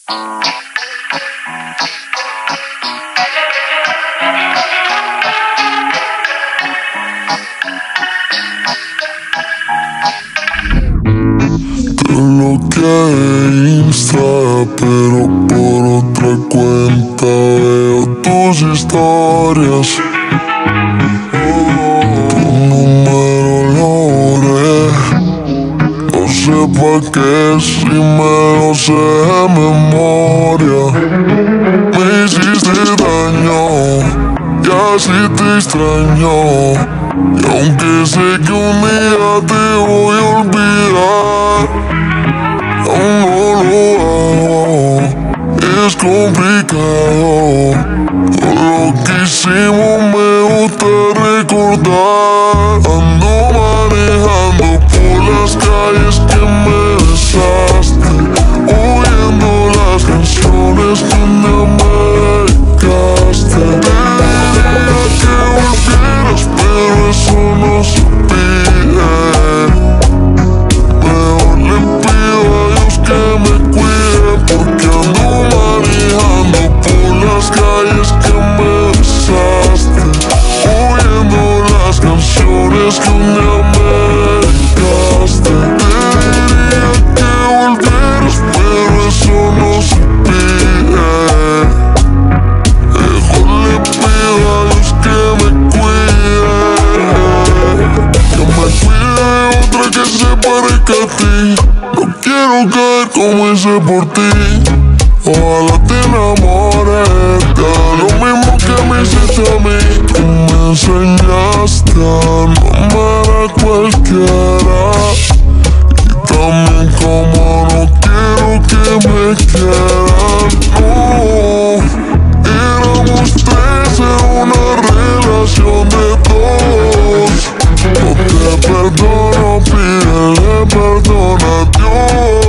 Te bloqueé Insta, pero por otra cuenta veo tus historias. Tu número lo borré, no sé pa' qué si me lo sé de memoria. Me hiciste daño y así te extraño, y aunque sé que un día te voy a olvidar, aún no lo hago, es complicado. Todo lo que hicimos me gusta recordar. Ando manejando por las calles que me besaste, oyendo las canciones que un día me dedicaste. Te diría que volvieras, pero eso no se pide. Mejor le pido a Dios que me cuide, porque ando manejando por las calles que me besaste, oyendo las canciones que un día me dedicaste. Te diría que volvieras, pero eso no se pide. Mejor le pido a Dios que me cuide de otra que se parezca a ti. No quiero caer como hice por ti. Ojalá te enamores, te haga lo mismo que me hiciste a mí. Tú me enseñaste a no amar a cualquiera, y también como no quiero que me quieran. No, éramos tres en una relación de dos. No te perdono, pídele perdón a Dios.